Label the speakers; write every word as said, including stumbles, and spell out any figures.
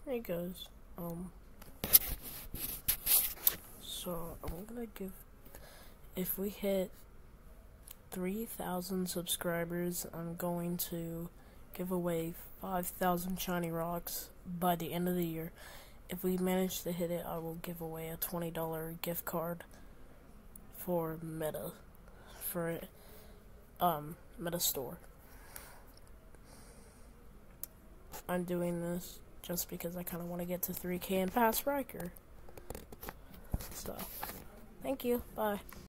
Speaker 1: Hey guys, um, so I'm gonna give, if we hit three thousand subscribers, I'm going to give away five thousand shiny rocks by the end of the year. If we manage to hit it, I will give away a twenty dollar gift card for Meta, for, um, Meta Store. I'm doing this just because I kind of want to get to three K and pass Riker. So, thank you. Bye.